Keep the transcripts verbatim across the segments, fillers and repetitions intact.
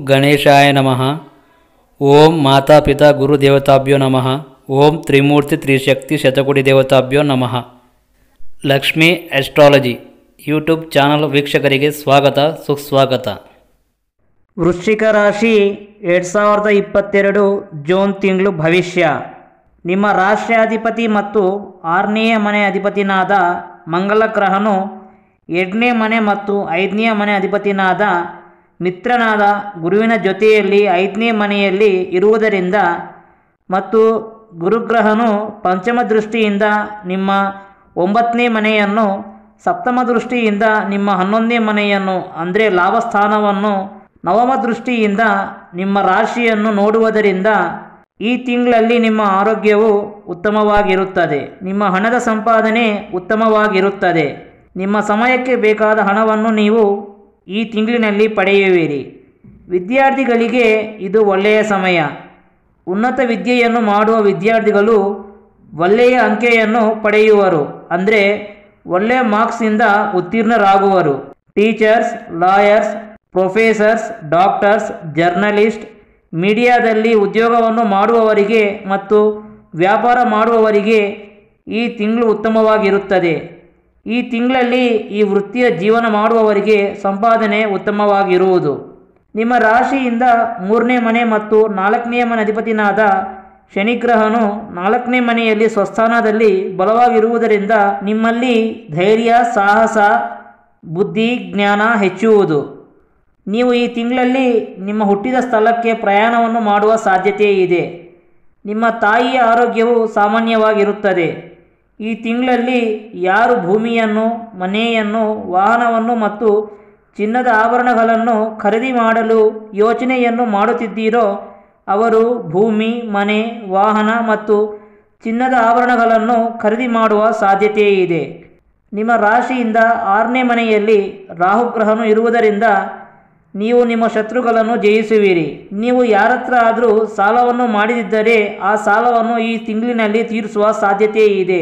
ಗಣೇಶಾಯ ನಮಃ. ಓಂ ಮಾತಾಪಿತಾ ಗುರುದೇವತಾಭ್ಯೋ ನಮಃ. ಓಂ ತ್ರಿಮೂರ್ತಿ ತ್ರಿಶಕ್ತಿ ಶತಕೋಟಿ ದೇವತಾಭ್ಯೋ ನಮಃ. ಲಕ್ಷ್ಮೀ ಆಸ್ಟ್ರಾಲಜಿ ಯೂಟ್ಯೂಬ್ ಚಾನಲ್ ವೀಕ್ಷಕರಿಗೆ ಸ್ವಾಗತ ಸುಸ್ವಾಗತ. ವೃಶ್ಚಿಕ ರಾಶಿ ಎರಡು ಸಾವಿರದ ಇಪ್ಪತ್ತೆರಡು ಜೂನ್ ತಿಂಗಳು ಭವಿಷ್ಯ. ನಿಮ್ಮ ರಾಷ್ಟ್ರಾಧಿಪತಿ ಮತ್ತು ಆರನೆಯ ಮನೆ ಅಧಿಪತಿನಾದ ಮಂಗಲ ಗ್ರಹನು ಎರಡನೇ ಮನೆ ಮತ್ತು ಐದನೇ ಮನೆ ಅಧಿಪತಿನಾದ ಮಿತ್ರನಾದ ಗುರುವಿನ ಜೊತೆಯಲ್ಲಿ ಐದನೇ ಮನೆಯಲ್ಲಿ ಇರುವುದರಿಂದ ಮತ್ತು ಗುರುಗ್ರಹನು ಪಂಚಮ ದೃಷ್ಟಿಯಿಂದ ನಿಮ್ಮ ಒಂಬತ್ತನೇ ಮನೆಯನ್ನು, ಸಪ್ತಮ ದೃಷ್ಟಿಯಿಂದ ನಿಮ್ಮ ಹನ್ನೊಂದನೇ ಮನೆಯನ್ನು ಅಂದರೆ ಲಾಭಸ್ಥಾನವನ್ನು, ನವಮ ದೃಷ್ಟಿಯಿಂದ ನಿಮ್ಮ ರಾಶಿಯನ್ನು ನೋಡುವುದರಿಂದ ಈ ತಿಂಗಳಲ್ಲಿ ನಿಮ್ಮ ಆರೋಗ್ಯವು ಉತ್ತಮವಾಗಿರುತ್ತದೆ. ನಿಮ್ಮ ಹಣದ ಸಂಪಾದನೆ ಉತ್ತಮವಾಗಿರುತ್ತದೆ. ನಿಮ್ಮ ಸಮಯಕ್ಕೆ ಬೇಕಾದ ಹಣವನ್ನು ನೀವು ಈ ತಿಂಗಳಿನಲ್ಲಿ ಪಡೆಯುವಿರಿ. ವಿದ್ಯಾರ್ಥಿಗಳಿಗೆ ಇದು ಒಳ್ಳೆಯ ಸಮಯ. ಉನ್ನತ ವಿದ್ಯೆಯನ್ನು ಮಾಡುವ ವಿದ್ಯಾರ್ಥಿಗಳು ಒಳ್ಳೆಯ ಅಂಕೆಯನ್ನು ಪಡೆಯುವರು, ಅಂದರೆ ಒಳ್ಳೆಯ ಮಾರ್ಕ್ಸಿಂದ ಉತ್ತೀರ್ಣರಾಗುವರು. Teachers, lawyers, professors, doctors, journalist, ಮೀಡಿಯಾದಲ್ಲಿ ಉದ್ಯೋಗವನ್ನು ಮಾಡುವವರಿಗೆ ಮತ್ತು ವ್ಯಾಪಾರ ಮಾಡುವವರಿಗೆ ಈ ತಿಂಗಳು ಉತ್ತಮವಾಗಿರುತ್ತದೆ. ಈ ತಿಂಗಳಲ್ಲಿ ಈ ವೃತ್ತಿಯ ಜೀವನ ಮಾಡುವವರಿಗೆ ಸಂಪಾದನೆ ಉತ್ತಮವಾಗಿರುವುದು. ನಿಮ್ಮ ರಾಶಿಯಿಂದ ಮೂರನೇ ಮನೆ ಮತ್ತು ನಾಲ್ಕನೇ ಮನೆ ಅಧಿಪತಿನಾದ ಶನಿಗ್ರಹನು ನಾಲ್ಕನೇ ಮನೆಯಲ್ಲಿ ಸ್ವಸ್ಥಾನದಲ್ಲಿ ಬಲವಾಗಿರುವುದರಿಂದ ನಿಮ್ಮಲ್ಲಿ ಧೈರ್ಯ, ಸಾಹಸ, ಬುದ್ಧಿ, ಜ್ಞಾನ ಹೆಚ್ಚುವುದು. ನೀವು ಈ ತಿಂಗಳಲ್ಲಿ ನಿಮ್ಮ ಹುಟ್ಟಿದ ಸ್ಥಳಕ್ಕೆ ಪ್ರಯಾಣವನ್ನು ಮಾಡುವ ಸಾಧ್ಯತೆ ಇದೆ. ನಿಮ್ಮ ತಾಯಿಯ ಆರೋಗ್ಯವು ಸಾಮಾನ್ಯವಾಗಿರುತ್ತದೆ. ಈ ತಿಂಗಳಲ್ಲಿ ಯಾರು ಭೂಮಿಯನ್ನು, ಮನೆಯನ್ನು, ವಾಹನವನ್ನು ಮತ್ತು ಚಿನ್ನದ ಆಭರಣಗಳನ್ನು ಖರೀದಿ ಮಾಡಲು ಯೋಚನೆಯನ್ನು ಮಾಡುತ್ತಿದ್ದೀರೋ ಅವರು ಭೂಮಿ, ಮನೆ, ವಾಹನ ಮತ್ತು ಚಿನ್ನದ ಆಭರಣಗಳನ್ನು ಖರೀದಿ ಮಾಡುವ ಸಾಧ್ಯತೆ ಇದೆ. ನಿಮ್ಮ ರಾಶಿಯಿಂದ ಆರನೇ ಮನೆಯಲ್ಲಿ ರಾಹುಗ್ರಹನು ಇರುವುದರಿಂದ ನೀವು ನಿಮ್ಮ ಶತ್ರುಗಳನ್ನು ಜಯಿಸುವಿರಿ. ನೀವು ಯಾರತ್ರ ಆದರೂ ಸಾಲವನ್ನು ಮಾಡಿದ್ದರೆ ಆ ಸಾಲವನ್ನು ಈ ತಿಂಗಳಿನಲ್ಲಿ ತೀರಿಸುವ ಸಾಧ್ಯತೆ ಇದೆ.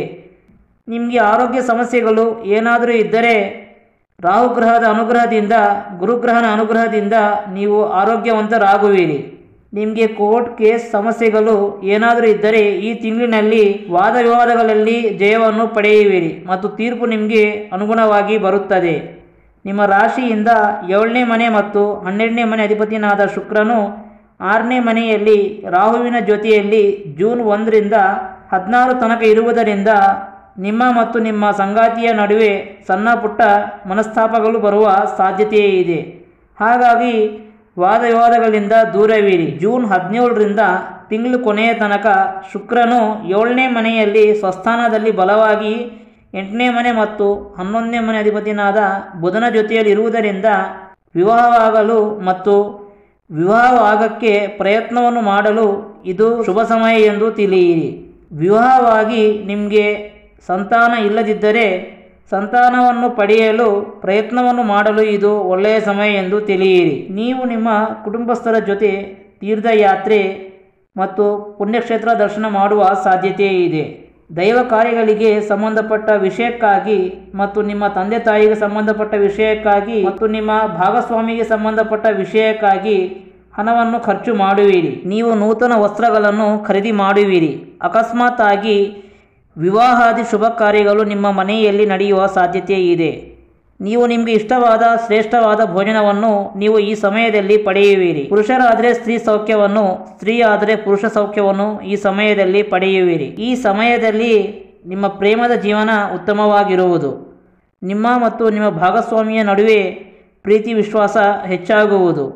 ನಿಮಗೆ ಆರೋಗ್ಯ ಸಮಸ್ಯೆಗಳು ಏನಾದರೂ ಇದ್ದರೆ ರಾಹುಗ್ರಹದ ಅನುಗ್ರಹದಿಂದ, ಗುರುಗ್ರಹನ ಅನುಗ್ರಹದಿಂದ ನೀವು ಆರೋಗ್ಯವಂತರಾಗುವಿರಿ. ನಿಮಗೆ ಕೋರ್ಟ್ ಕೇಸ್ ಸಮಸ್ಯೆಗಳು ಏನಾದರೂ ಇದ್ದರೆ ಈ ತಿಂಗಳಿನಲ್ಲಿ ವಾದ ವಿವಾದಗಳಲ್ಲಿ ಜಯವನ್ನು ಪಡೆಯುವಿರಿ ಮತ್ತು ತೀರ್ಪು ನಿಮಗೆ ಅನುಗುಣವಾಗಿ ಬರುತ್ತದೆ. ನಿಮ್ಮ ರಾಶಿಯಿಂದ ಏಳನೇ ಮನೆ ಮತ್ತು ಹನ್ನೆರಡನೇ ಮನೆ ಅಧಿಪತಿನಾದ ಶುಕ್ರನು ಆರನೇ ಮನೆಯಲ್ಲಿ ರಾಹುವಿನ ಜೊತೆಯಲ್ಲಿ ಜೂನ್ ಒಂದರಿಂದ ಹದಿನಾರು ತನಕ ಇರುವುದರಿಂದ ನಿಮ್ಮ ಮತ್ತು ನಿಮ್ಮ ಸಂಗಾತಿಯ ನಡುವೆ ಸಣ್ಣ ಪುಟ್ಟ ಮನಸ್ತಾಪಗಳು ಬರುವ ಸಾಧ್ಯತೆ ಇದೆ. ಹಾಗಾಗಿ ವಾದ ವಿವಾದಗಳಿಂದ ದೂರವಿರಿ. ಜೂನ್ ಹದಿನೇಳರಿಂದ ತಿಂಗಳು ಕೊನೆಯ ತನಕ ಶುಕ್ರನು ಏಳನೇ ಮನೆಯಲ್ಲಿ ಸ್ವಸ್ಥಾನದಲ್ಲಿ ಬಲವಾಗಿ ಎಂಟನೇ ಮನೆ ಮತ್ತು ಹನ್ನೊಂದನೇ ಮನೆ ಅಧಿಪತಿನಾದ ಬುಧನ ಜೊತೆಯಲ್ಲಿ ಇರುವುದರಿಂದ ವಿವಾಹವಾಗಲು ಮತ್ತು ವಿವಾಹವಾಗಕ್ಕೆ ಪ್ರಯತ್ನವನ್ನು ಮಾಡಲು ಇದು ಶುಭ ಸಮಯ ಎಂದು ತಿಳಿಯಿರಿ. ವಿವಾಹವಾಗಿ ನಿಮಗೆ ಸಂತಾನ ಇಲ್ಲದಿದ್ದರೆ ಸಂತಾನವನ್ನು ಪಡೆಯಲು ಪ್ರಯತ್ನವನ್ನು ಮಾಡಲು ಇದು ಒಳ್ಳೆಯ ಸಮಯ ಎಂದು ತಿಳಿಯಿರಿ. ನೀವು ನಿಮ್ಮ ಕುಟುಂಬಸ್ಥರ ಜೊತೆ ತೀರ್ಥಯಾತ್ರೆ ಮತ್ತು ಪುಣ್ಯಕ್ಷೇತ್ರ ದರ್ಶನ ಮಾಡುವ ಸಾಧ್ಯತೆ ಇದೆ. ದೈವ ಕಾರ್ಯಗಳಿಗೆ ಸಂಬಂಧಪಟ್ಟ ವಿಷಯಕ್ಕಾಗಿ ಮತ್ತು ನಿಮ್ಮ ತಂದೆ ತಾಯಿಗೆ ಸಂಬಂಧಪಟ್ಟ ವಿಷಯಕ್ಕಾಗಿ ಮತ್ತು ನಿಮ್ಮ ಭಾಗಸ್ವಾಮಿಗೆ ಸಂಬಂಧಪಟ್ಟ ವಿಷಯಕ್ಕಾಗಿ ಹಣವನ್ನು ಖರ್ಚು ಮಾಡುವಿರಿ. ನೀವು ನೂತನ ವಸ್ತ್ರಗಳನ್ನು ಖರೀದಿ ಮಾಡುವಿರಿ. ಅಕಸ್ಮಾತ್ ಆಗಿ ವಿವಾಹಾದಿ ಶುಭ ಕಾರ್ಯಗಳು ನಿಮ್ಮ ಮನೆಯಲ್ಲಿ ನಡೆಯುವ ಸಾಧ್ಯತೆ ಇದೆ. ನೀವು ನಿಮಗೆ ಇಷ್ಟವಾದ ಶ್ರೇಷ್ಠವಾದ ಭೋಜನವನ್ನು ನೀವು ಈ ಸಮಯದಲ್ಲಿ ಪಡೆಯುವಿರಿ. ಪುರುಷರಾದರೆ ಸ್ತ್ರೀ ಸೌಖ್ಯವನ್ನು, ಸ್ತ್ರೀ ಆದರೆ ಪುರುಷ ಸೌಖ್ಯವನ್ನು ಈ ಸಮಯದಲ್ಲಿ ಪಡೆಯುವಿರಿ. ಈ ಸಮಯದಲ್ಲಿ ನಿಮ್ಮ ಪ್ರೇಮದ ಜೀವನ ಉತ್ತಮವಾಗಿರುವುದು. ನಿಮ್ಮ ಮತ್ತು ನಿಮ್ಮ ಭಾಗಸ್ವಾಮಿಯ ನಡುವೆ ಪ್ರೀತಿ ವಿಶ್ವಾಸ ಹೆಚ್ಚಾಗುವುದು.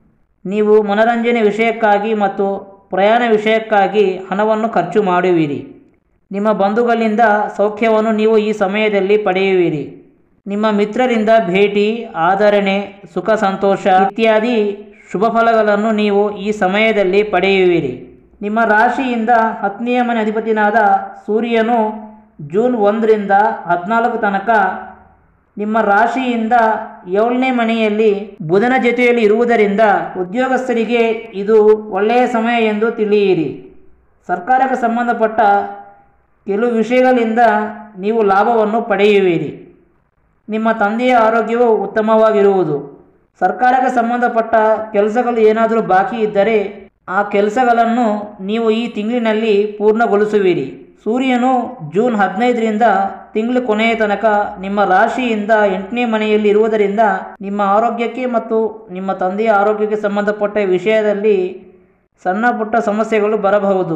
ನೀವು ಮನರಂಜನೆ ವಿಷಯಕ್ಕಾಗಿ ಮತ್ತು ಪ್ರಯಾಣ ವಿಷಯಕ್ಕಾಗಿ ಹಣವನ್ನು ಖರ್ಚು ಮಾಡುವಿರಿ. ನಿಮ್ಮ ಬಂಧುಗಳಿಂದ ಸೌಖ್ಯವನ್ನು ನೀವು ಈ ಸಮಯದಲ್ಲಿ ಪಡೆಯುವಿರಿ. ನಿಮ್ಮ ಮಿತ್ರರಿಂದ ಭೇಟಿ, ಆದರಣೆ, ಸುಖ ಸಂತೋಷ ಇತ್ಯಾದಿ ಶುಭ ಫಲಗಳನ್ನು ನೀವು ಈ ಸಮಯದಲ್ಲಿ ಪಡೆಯುವಿರಿ. ನಿಮ್ಮ ರಾಶಿಯಿಂದ ಹತ್ತನೆಯ ಮನೆ ಅಧಿಪತಿನಾದ ಸೂರ್ಯನು ಜೂನ್ ಒಂದರಿಂದ ಹದಿನಾಲ್ಕು ತನಕ ನಿಮ್ಮ ರಾಶಿಯಿಂದ ಏಳನೇ ಮನೆಯಲ್ಲಿ ಬುಧನ ಜೊತೆಯಲ್ಲಿ ಇರುವುದರಿಂದ ಉದ್ಯೋಗಸ್ಥರಿಗೆ ಇದು ಒಳ್ಳೆಯ ಸಮಯ ಎಂದು ತಿಳಿಯಿರಿ. ಸರ್ಕಾರಕ್ಕೆ ಸಂಬಂಧಪಟ್ಟ ಕೆಲವು ವಿಷಯಗಳಿಂದ ನೀವು ಲಾಭವನ್ನು ಪಡೆಯುವಿರಿ. ನಿಮ್ಮ ತಂದೆಯ ಆರೋಗ್ಯವು ಉತ್ತಮವಾಗಿರುವುದು. ಸರ್ಕಾರಕ್ಕೆ ಸಂಬಂಧಪಟ್ಟ ಕೆಲಸಗಳು ಏನಾದರೂ ಬಾಕಿ ಇದ್ದರೆ ಆ ಕೆಲಸಗಳನ್ನು ನೀವು ಈ ತಿಂಗಳಿನಲ್ಲಿ ಪೂರ್ಣಗೊಳಿಸುವಿರಿ. ಸೂರ್ಯನು ಜೂನ್ ಹದಿನೈದರಿಂದ ತಿಂಗಳು ಕೊನೆಯ ತನಕ ನಿಮ್ಮ ರಾಶಿಯಿಂದ ಎಂಟನೇ ಮನೆಯಲ್ಲಿ ಇರುವುದರಿಂದ ನಿಮ್ಮ ಆರೋಗ್ಯಕ್ಕೆ ಮತ್ತು ನಿಮ್ಮ ತಂದೆಯ ಆರೋಗ್ಯಕ್ಕೆ ಸಂಬಂಧಪಟ್ಟ ವಿಷಯದಲ್ಲಿ ಸಣ್ಣ ಪುಟ್ಟ ಸಮಸ್ಯೆಗಳು ಬರಬಹುದು.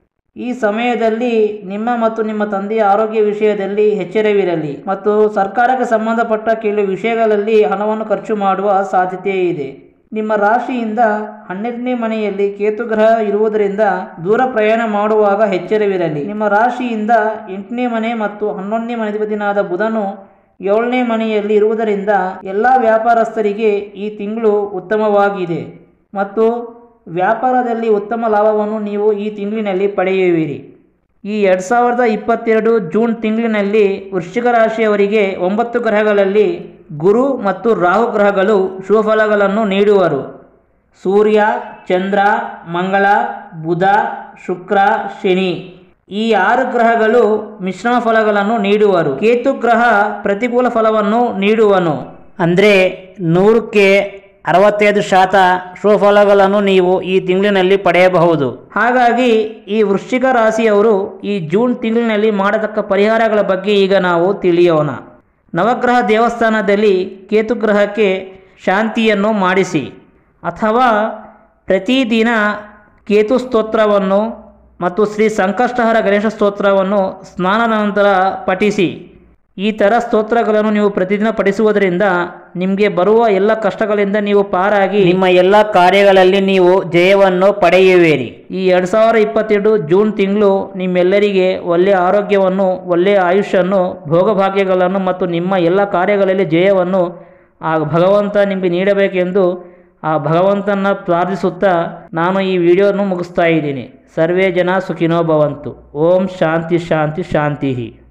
ಈ ಸಮಯದಲ್ಲಿ ನಿಮ್ಮ ಮತ್ತು ನಿಮ್ಮ ತಂದೆಯ ಆರೋಗ್ಯ ವಿಷಯದಲ್ಲಿ ಎಚ್ಚರವಿರಲಿ ಮತ್ತು ಸರ್ಕಾರಕ್ಕೆ ಸಂಬಂಧಪಟ್ಟ ಕೆಲವು ವಿಷಯಗಳಲ್ಲಿ ಹಣವನ್ನು ಖರ್ಚು ಮಾಡುವ ಸಾಧ್ಯತೆ ಇದೆ. ನಿಮ್ಮ ರಾಶಿಯಿಂದ ಹನ್ನೆರಡನೇ ಮನೆಯಲ್ಲಿ ಕೇತು ಗ್ರಹ ಇರುವುದರಿಂದ ದೂರ ಪ್ರಯಾಣ ಮಾಡುವಾಗ ಎಚ್ಚರವಿರಲಿ. ನಿಮ್ಮ ರಾಶಿಯಿಂದ ಎಂಟನೇ ಮನೆ ಮತ್ತು ಹನ್ನೊಂದನೇ ಮನೆಧಿಪತಿನಾದ ಬುಧನು ಏಳನೇ ಮನೆಯಲ್ಲಿ ಇರುವುದರಿಂದ ಎಲ್ಲ ವ್ಯಾಪಾರಸ್ಥರಿಗೆ ಈ ತಿಂಗಳು ಉತ್ತಮವಾಗಿದೆ ಮತ್ತು ವ್ಯಾಪಾರದಲ್ಲಿ ಉತ್ತಮ ಲಾಭವನ್ನು ನೀವು ಈ ತಿಂಗಳಿನಲ್ಲಿ ಪಡೆಯುವಿರಿ. ಈ ಎರಡು ಸಾವಿರದ ಇಪ್ಪತ್ತೆರಡು ಜೂನ್ ತಿಂಗಳಿನಲ್ಲಿ ವೃಶ್ಚಿಕ ರಾಶಿಯವರಿಗೆ ಒಂಬತ್ತು ಗ್ರಹಗಳಲ್ಲಿ ಗುರು ಮತ್ತು ರಾಹು ಗ್ರಹಗಳು ಶುಭ ಫಲಗಳನ್ನು ನೀಡುವರು. ಸೂರ್ಯ, ಚಂದ್ರ, ಮಂಗಳ, ಬುಧ, ಶುಕ್ರ, ಶನಿ ಈ ಆರು ಗ್ರಹಗಳು ಮಿಶ್ರಮ ಫಲಗಳನ್ನು ನೀಡುವರು. ಕೇತು ಗ್ರಹ ಪ್ರತಿಕೂಲ ಫಲವನ್ನು ನೀಡುವನು. ಅಂದರೆ ನೂರಕ್ಕೆ ಅರವತ್ತೈದು ಶಾತ ಶುಭ ಫಲಗಳನ್ನು ನೀವು ಈ ತಿಂಗಳಿನಲ್ಲಿ ಪಡೆಯಬಹುದು. ಹಾಗಾಗಿ ಈ ವೃಶ್ಚಿಕ ರಾಶಿಯವರು ಈ ಜೂನ್ ತಿಂಗಳಿನಲ್ಲಿ ಮಾಡತಕ್ಕ ಪರಿಹಾರಗಳ ಬಗ್ಗೆ ಈಗ ನಾವು ತಿಳಿಯೋಣ. ನವಗ್ರಹ ದೇವಸ್ಥಾನದಲ್ಲಿ ಕೇತು ಗ್ರಹಕ್ಕೆ ಶಾಂತಿಯನ್ನು ಮಾಡಿಸಿ ಅಥವಾ ಪ್ರತಿದಿನ ಕೇತು ಸ್ತೋತ್ರವನ್ನು ಮತ್ತು ಶ್ರೀ ಸಂಕಷ್ಟಹರ ಗಣೇಶ ಸ್ತೋತ್ರವನ್ನು ಸ್ನಾನದ ನಂತರ ಪಠಿಸಿ. ಈ ಥರ ಸ್ತೋತ್ರಗಳನ್ನು ನೀವು ಪ್ರತಿದಿನ ಪಠಿಸುವುದರಿಂದ ನಿಮಗೆ ಬರುವ ಎಲ್ಲ ಕಷ್ಟಗಳಿಂದ ನೀವು ಪಾರಾಗಿ ನಿಮ್ಮ ಎಲ್ಲ ಕಾರ್ಯಗಳಲ್ಲಿ ನೀವು ಜಯವನ್ನು ಪಡೆಯುವಿರಿ. ಈ ಎರಡು ಸಾವಿರದ ಇಪ್ಪತ್ತೆರಡು ಜೂನ್ ತಿಂಗಳು ನಿಮ್ಮೆಲ್ಲರಿಗೆ ಒಳ್ಳೆಯ ಆರೋಗ್ಯವನ್ನು, ಒಳ್ಳೆಯ ಆಯುಷ್ಯನ್ನು, ಭೋಗಭಾಗ್ಯಗಳನ್ನು ಮತ್ತು ನಿಮ್ಮ ಎಲ್ಲ ಕಾರ್ಯಗಳಲ್ಲಿ ಜಯವನ್ನು ಆ ಭಗವಂತ ನಿಮಗೆ ನೀಡಬೇಕೆಂದು ಆ ಭಗವಂತನ ಪ್ರಾರ್ಥಿಸುತ್ತಾ ನಾನು ಈ ವಿಡಿಯೋವನ್ನು ಮುಗಿಸ್ತಾ ಇದ್ದೀನಿ. ಸರ್ವೇ ಜನ ಸುಖಿನೋ ಭವಂತು. ಓಂ ಶಾಂತಿ ಶಾಂತಿ ಶಾಂತಿ.